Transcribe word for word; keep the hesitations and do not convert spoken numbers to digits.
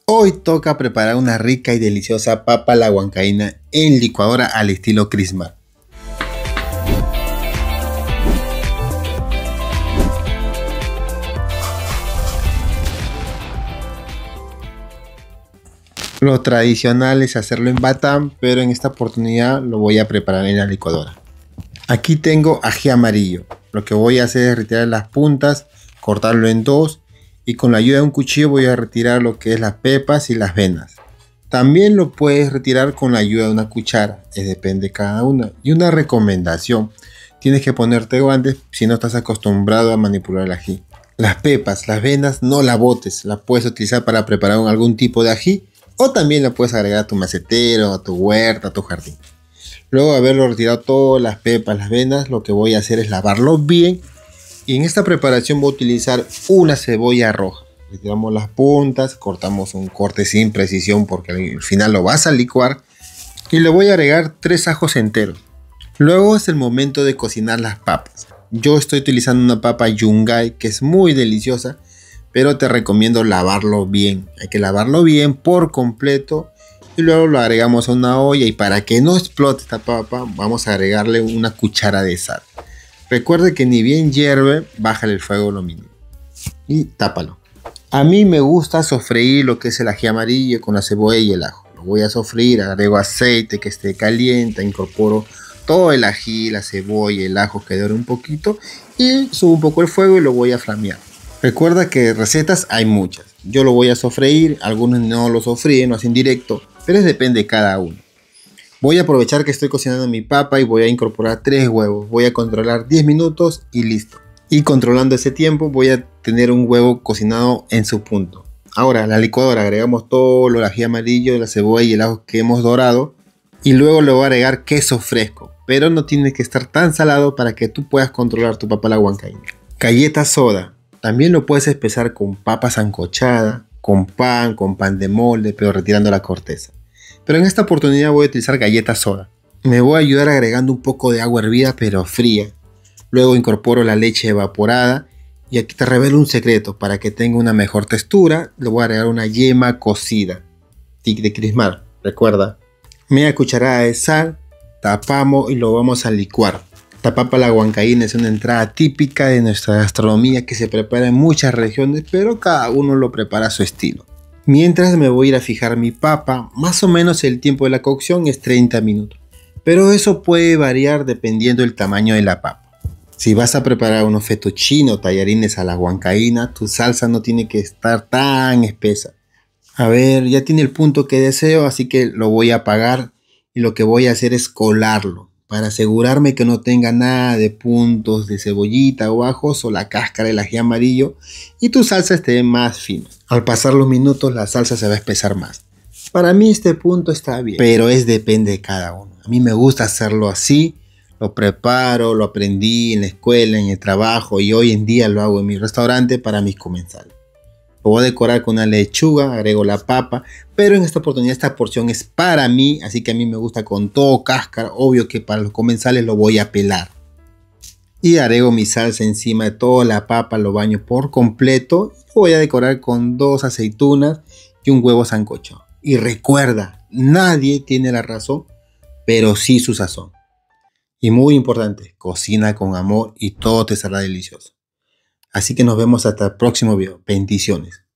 Hoy toca preparar una rica y deliciosa papa a la huancaína en licuadora al estilo Crismar. Lo tradicional es hacerlo en batán, pero en esta oportunidad lo voy a preparar en la licuadora. Aquí tengo ají amarillo. Lo que voy a hacer es retirar las puntas, cortarlo en dos y con la ayuda de un cuchillo voy a retirar lo que es las pepas y las venas. También lo puedes retirar con la ayuda de una cuchara, es depende de cada una. Y una recomendación, tienes que ponerte guantes si no estás acostumbrado a manipular el ají. Las pepas, las venas no las botes, las puedes utilizar para preparar algún tipo de ají o también la puedes agregar a tu macetero, a tu huerta, a tu jardín. Luego de haberlo retirado todas las pepas, las venas, lo que voy a hacer es lavarlo bien. Y en esta preparación voy a utilizar una cebolla roja. Retiramos las puntas, cortamos un corte sin precisión porque al final lo vas a licuar. Y le voy a agregar tres ajos enteros. Luego es el momento de cocinar las papas. Yo estoy utilizando una papa yungay que es muy deliciosa, pero te recomiendo lavarlo bien. Hay que lavarlo bien por completo. Y luego lo agregamos a una olla y para que no explote esta papa vamos a agregarle una cuchara de sal. Recuerde que ni bien hierve, bájale el fuego lo mínimo y tápalo. A mí me gusta sofreír lo que es el ají amarillo con la cebolla y el ajo. Lo voy a sofreír, agrego aceite que esté caliente, incorporo todo el ají, la cebolla, el ajo que dore un poquito y subo un poco el fuego y lo voy a flamear. Recuerda que recetas hay muchas. Yo lo voy a sofreír, algunos no lo sofríen, lo hacen directo, pero es depende de cada uno. Voy a aprovechar que estoy cocinando mi papa y voy a incorporar tres huevos. Voy a controlar diez minutos y listo. Y controlando ese tiempo voy a tener un huevo cocinado en su punto. Ahora a la licuadora agregamos todo el ají amarillo, la cebolla y el ajo que hemos dorado. Y luego le voy a agregar queso fresco. Pero no tiene que estar tan salado para que tú puedas controlar tu papa a la huancaína. Galleta soda. También lo puedes espesar con papa sancochada, con pan, con pan de molde, pero retirando la corteza. Pero en esta oportunidad voy a utilizar galleta soda. Me voy a ayudar agregando un poco de agua hervida pero fría. Luego incorporo la leche evaporada. Y aquí te revelo un secreto. Para que tenga una mejor textura, le voy a agregar una yema cocida de Crismar. Recuerda. Media cucharada de sal. Tapamos y lo vamos a licuar. Esta papa a la huancaína es una entrada típica de nuestra gastronomía que se prepara en muchas regiones, pero cada uno lo prepara a su estilo. Mientras me voy a ir a fijar mi papa, más o menos el tiempo de la cocción es treinta minutos, pero eso puede variar dependiendo del tamaño de la papa. Si vas a preparar unos fettuccine o tallarines a la huancaína, tu salsa no tiene que estar tan espesa. A ver, ya tiene el punto que deseo, así que lo voy a apagar y lo que voy a hacer es colarlo para asegurarme que no tenga nada de puntos de cebollita o ajos o la cáscara del ají amarillo y tu salsa esté más fina. Al pasar los minutos la salsa se va a espesar más. Para mí este punto está bien, pero es depende de cada uno. A mí me gusta hacerlo así, lo preparo, lo aprendí en la escuela, en el trabajo y hoy en día lo hago en mi restaurante para mis comensales. Lo voy a decorar con una lechuga, agrego la papa, pero en esta oportunidad esta porción es para mí, así que a mí me gusta con todo cáscara. Obvio que para los comensales lo voy a pelar. Y agrego mi salsa encima de toda la papa, lo baño por completo. Voy a decorar con dos aceitunas y un huevo sancocho. Y recuerda, nadie tiene la razón, pero sí su sazón. Y muy importante, cocina con amor y todo te saldrá delicioso. Así que nos vemos hasta el próximo video. Bendiciones.